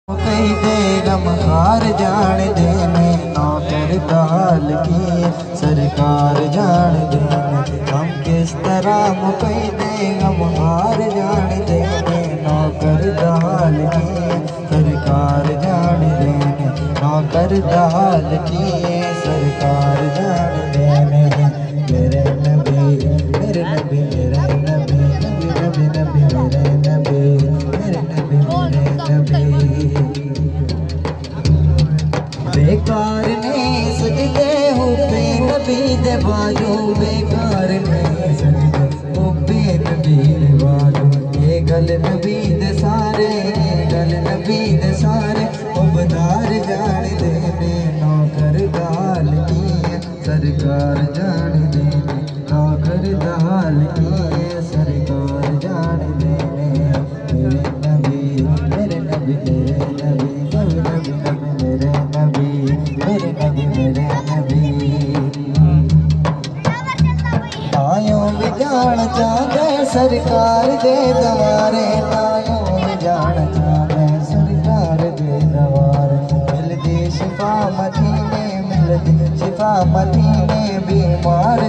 कई दे गम हार जान दे में नौकर हाल की सरकार जान दे में हम किस तरह मुकई दे गम हार जान दे में नौकर हाल की सरकार जान दे में नौकर हाल की सरकार जान दे में मेरे नबी मेरे नबी मेरे नबी नबी नबी नबी मेरे नबी मेरे नबी मेरे नबी बेकार ने सजदे हुए नबी दे बाजू बेकार ने सजदे हुए नबी दे बाजू ये गल नबी दे सारे गल नबी दे सारे उबदार जान दे में नौकर दाल की सरकार जान दे नौकर दाल की सरकार जान दे मेरे नबी मेरे नबी मेरे नबी नबी नबी मेरे नबी मेरे नबी मेरे नबी आयो भी जान चाहे सरकार दे दवारे आयो भी जान चाहे सरकार दे दवारे मिलदी शिफा मदीने मिलदी शिफा मदीने बीमार